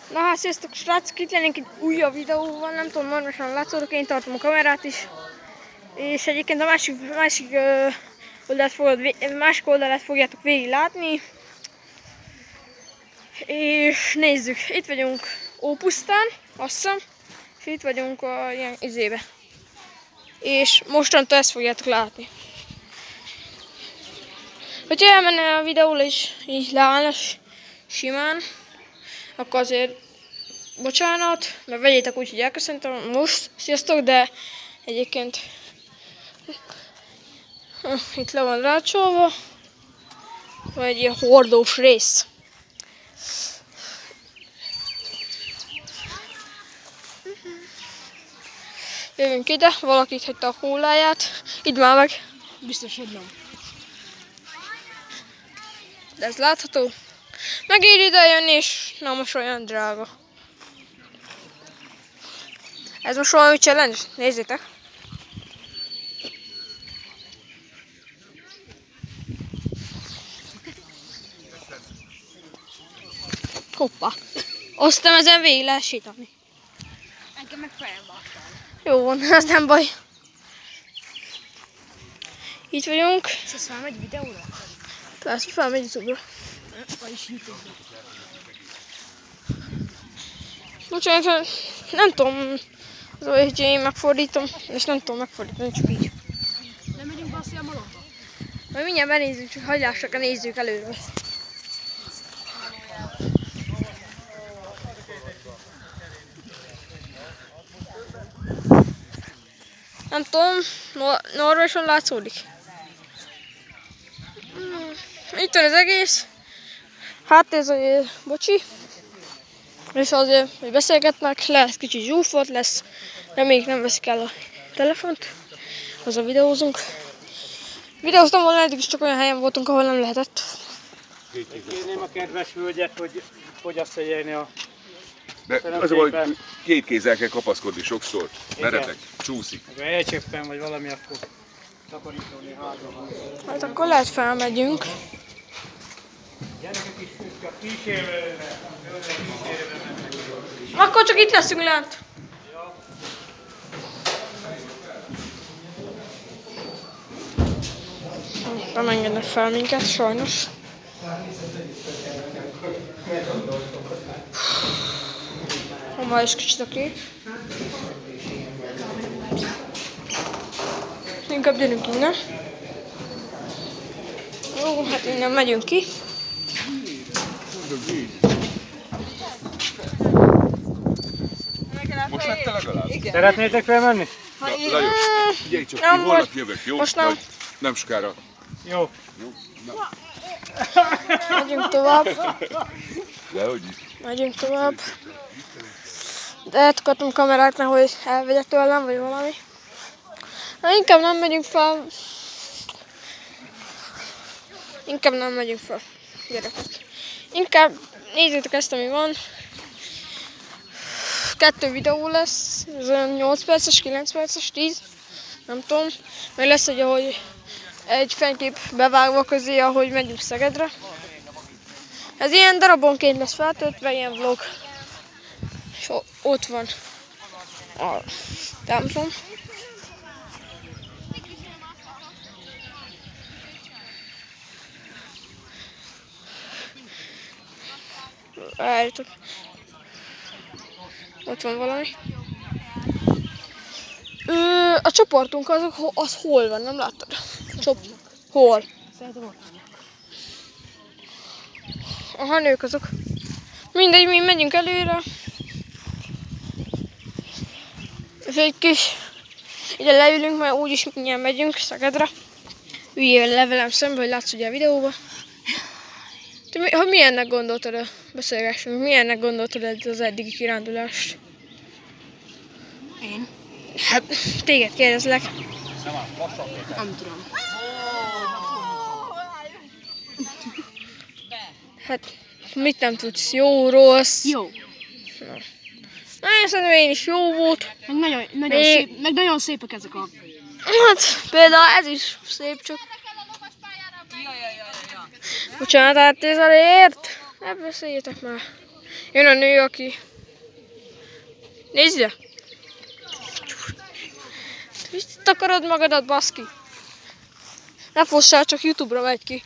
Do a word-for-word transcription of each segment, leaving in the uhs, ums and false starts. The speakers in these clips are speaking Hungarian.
Na hát sziasztok srácok, itt lennénk egy újabb videóval, nem tudom, normálisan látszódok, én tartom a kamerát is. És egyébként a másik, másik, ö, oldalát, fogod, másik oldalát fogjátok végig látni. És nézzük, itt vagyunk Ópusztán, azt hiszem, és itt vagyunk a ilyen izébe. És mostantól ezt fogjátok látni. Hogyha elmenne a videóra is így leállna simán, akkor azért bocsánat, mert vegyétek úgy, hogy elköszöntem most, sziasztok, de egyébként itt le van rácsolva, van egy ilyen hordós rész. Jövünk ide, valaki itt hagyta a kóláját, idd már meg. Biztos, hogy nem. De ez látható. Megér ide jönni, és na most olyan drága. Ez most valami challenge, nézzétek. Hoppá. Aztán ezen végig lehet sétálni. Engem meg felvágtál. Jó van, ez nem baj. Itt vagyunk. És ez felmegy videóra? Persze, felmegy YouTube-ra. Vagyis YouTube-ra. Bocsánat, nem tudom, az olyan, hogy én megfordítom, és nem tudom megfordítani, csak így. Nem megyünk be a szélmalomba? Majd mindjárt benézzük, csak hagyj lássak a nézzük előről. Nem tudom, nor normálisan látszódik. Hmm. Itt van az egész. Hát ez a bocsi. És azért, hogy beszélgetnek, lesz kicsit zsúfolt lesz, de még nem veszik el a telefont. Azzal videózunk. Videóztam volna, eddig is csak olyan helyen voltunk, ahol nem lehetett. Kérném a kedves hölgyet, hogy fogyassza érni a... De az a baj, hogy két kézzel kell kapaszkodni sokszor. Meredek, csúszik. Ha elcsöppen vagy valami, akkor takarítani házban. Hát akkor lehet felmegyünk. Gyerekek is csak kísérőre, kísérőre mennek. Akkor csak itt leszünk lent. Nem engednek fel minket, sajnos. Már is kicsit a kép. Inkább gyerünk innen. Jó, hát innen megyünk ki. Most lett legalább? Szeretnétek felmenni? Na, Lajos, figyelj csak, Nem, én holnap most- jövök, jó? most nem. Majd nem sokára. Jó. Jó? Na, Megyünk tovább. dehogy is. Megyünk tovább. De eltukadtam kamerát, nehogy elvegye tőlem, vagy valami. Na, inkább nem megyünk fel. Inkább nem megyünk fel, gyerekek. Inkább nézzétek ezt, ami van. Kettő videó lesz, ez olyan nyolc perces, kilenc perces, tíz, nem tudom. Meg lesz egy, ahogy egy fénykép bevágva közé, ahogy megyünk Szegedre. Ez ilyen darabonként lesz feltöltve, ilyen vlog. És ott van a templom. Várjátok. Ott van valami. Ö, a csoportunk azok, az hol van, nem láttad? Csop hol? Aha, nők azok. Mindegy, mi megyünk előre. És egy kis... Ide leülünk, mert úgyis mindjárt megyünk Szegedre. Üljél le velem szembe, hogy látsz ugye a videóba. Te mi, hogy milyennek gondoltad a beszélgessünk? Milyennek gondoltad az eddigi kirándulást? Én? Hát, téged kérdezlek. Nem tudom. Hát, mit nem tudsz? Jó, rossz? Jó. Na, én szerintem én is jó volt. Meg nagyon, nagyon, Még- szép, meg nagyon szépek ezek a... Hát, például ez is szép, csak... Bocsánat, hát ez elért. Ne beszéljetek már. Jön a nő, aki... Nézd ide! Takarod magadat, baszki! Ne fossál, csak YouTube-ra megy ki.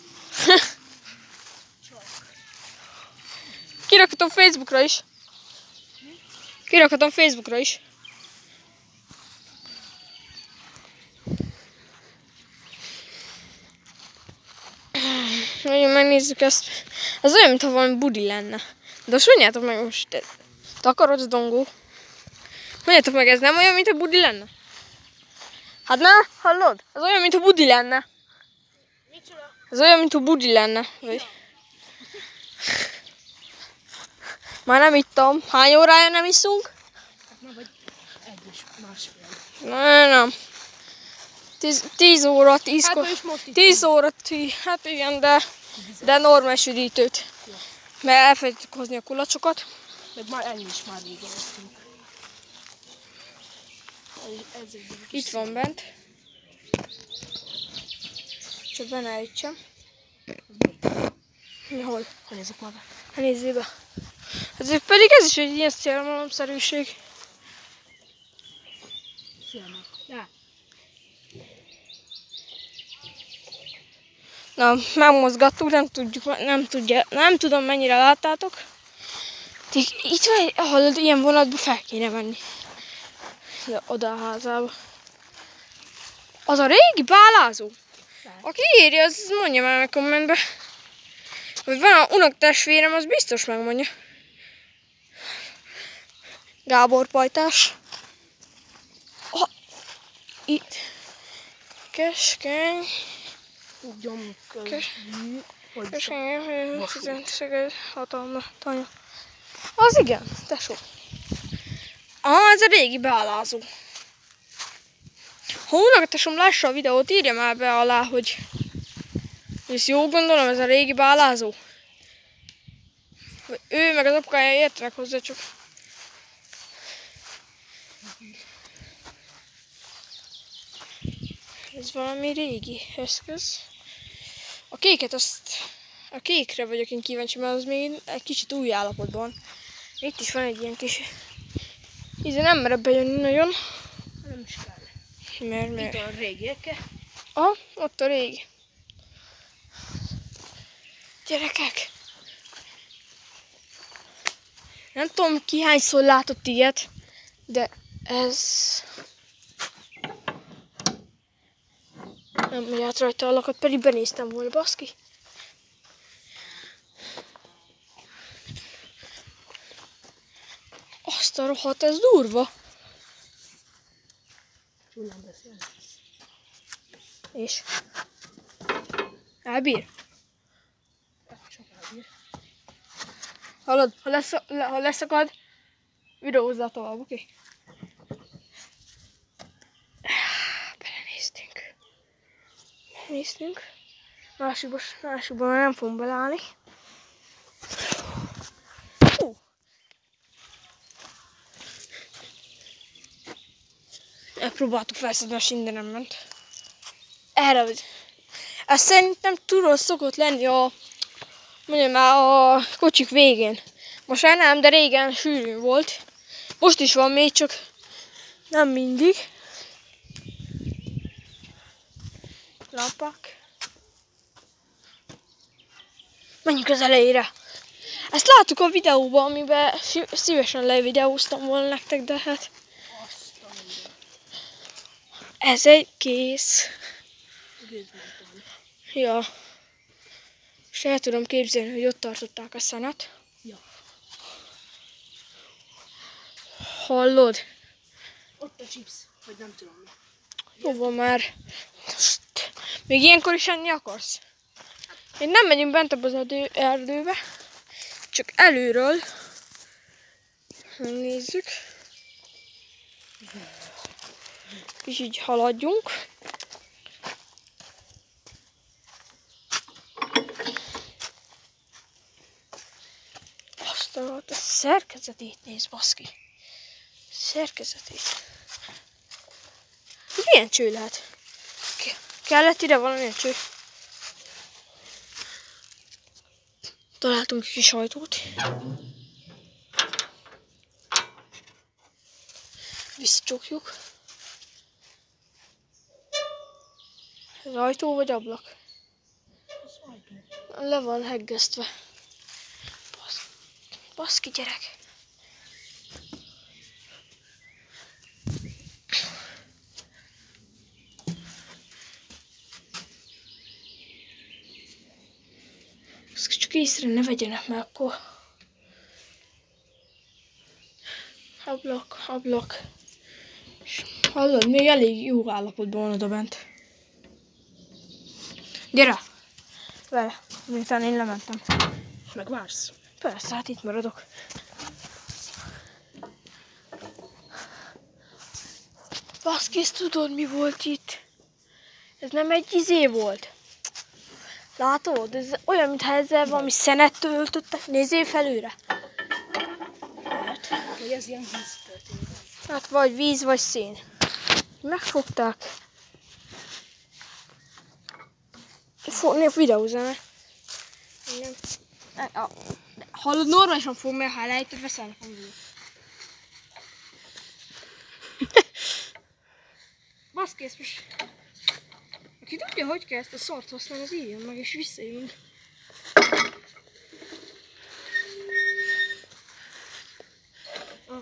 Kirakhatom Facebookra is. Kirakhatom Facebookra is. Nagyon megnézzük ezt. Ez olyan, mintha valami budi lenne. De most mondjátok meg most. Takarodsz, dongó. Mondjátok meg, ez nem olyan, mintha budi lenne? Hát na, hallod? Ez olyan, mintha budi lenne. Ez olyan, mintha budi lenne. Vagy... Már nem ittam. Hány órája nem iszunk? Hát már vagy egy és másfél. Nem, nem. Tíz, tíz óra, tízkor. Hát is most is. Tíz óra, tí, hát igen, de, de normális üdítőt. Mert elfelejtettük hozni a kulacsokat. Meg már ennyi is már régen ettünk. Ez, ez egy Itt van bent. Csak be ne ejtsem. Hol? Hol nézzük maga? Hát nézzél be. Ezért pedig ez is egy ilyen szélmalomszerűség. Szélnek. Ja. Na, megmozgattuk, nem tudjuk, nem tudja, nem tudom mennyire láttátok. Itt van, hallod, ilyen vonatba fel kéne menni. De oda a házába. Az a régi bálázó. Aki írja, az mondja már meg kommentbe. Hogy van a unokatestvérem, az biztos megmondja. Gábor Pajtás. Oh, itt. Keskeny. Tudjam, Kes- hogy Keskeny, Szeged, hatalma, tanya. Az igen, tesó. Ah, ez a régi bealázó. Ha unokatesom lássa a videót, írja már be alá, hogy és jó gondolom, ez a régi bealázó. Ő meg az apukája értenek hozzá, csak ez valami régi eszköz. A kéket azt, a kékre vagyok én kíváncsi, mert az még egy kicsit új állapotban. Itt is van egy ilyen kis... Ide nem merek bejönni nagyon. nem is kell. Mert, mert... Itt a régieke. Aha, ott a régi. Gyerekek! Nem tudom ki hányszor látott ilyet, de ez... Nem megy át rajta a lakat, pedig benéztem volna, baszki. Azt a rohadt, ez durva. Csúnyán beszél. És? Elbír? Csak elbír. Hallod, ha, lesz, ha leszakad, videózzál tovább, oké? Okay? Belenéztünk. Belenéztünk. Másikban, másikban már nem fogom beleállni. Hú. Elpróbáltuk felszedni, a sindenem ment. Erre vagy. Ez szerintem túlról szokott lenni a, mondjam már, a kocsik végén. Most már nem, de régen sűrűn volt. Most is van még, csak nem mindig. Lapak. Menjünk az elejére. Ezt láttuk a videóban, amiben szívesen levideóztam volna nektek, de hát... Ez egy kész. Ja. És el tudom képzelni, hogy ott tartották a szanat. Ja. Hallod? Ott a chips, vagy nem tudom mi. Hova már? Most, még ilyenkor is enni akarsz? Még nem megyünk bent abba az erdőbe, csak előről. Nézzük. És így haladjunk. Azt a szerkezetét néz, baszki. Szerkezetét. Milyen cső lehet? Kellett ide valamilyen cső? Találtunk egy kis ajtót. Visszacsukjuk. Ez ajtó vagy ablak? Az ajtó. Le van heggesztve. Basz, baszki gyerek. Azt csak észre ne vegyenek, mert akkor... Ablak, ablak. És hallod, még elég jó állapotban van oda bent. Gyere! Vele, miután én lementem. Megvársz? Persze, hát itt maradok. Baszki, ezt tudod, mi volt itt? Ez nem egy izé volt. Látod? Ez olyan, mintha ezzel valami szenet töltöttek. Nézzél felőre. Lehet, hogy ez ilyen víz történik. Hát vagy víz, vagy szén. Megfogták. Fogni videózani. Nem. Hallod, normálisan fog, mert ha elejtett, veszelni fog víz. Baszki, ezt most... Aki tudja, hogy kell ezt a szart használni, az írjon meg, és visszajövünk. Ah.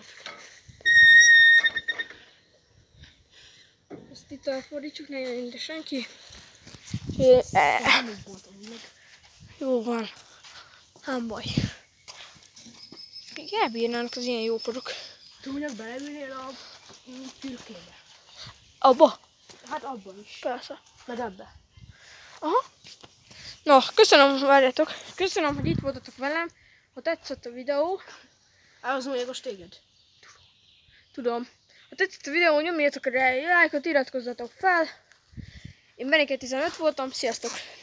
Ezt itt elfordítsuk, ne jön ide senki. Nem úgy voltam meg. Jó van. Nem baj. Még elbírnának az ilyen jóporok. Tudnak beleülnél a fülkébe? Abba? Hát abban is. Persze. Meg ebbe. Aha. Na, köszönöm, várjátok. Köszönöm, hogy itt voltatok velem. Ha tetszett a videó, Ahhoz mégos téged. tudom. Ha tetszett a videó, nyomjátok rá egy lájkot, iratkozzatok fel. Én Benike tizenöt voltam, sziasztok!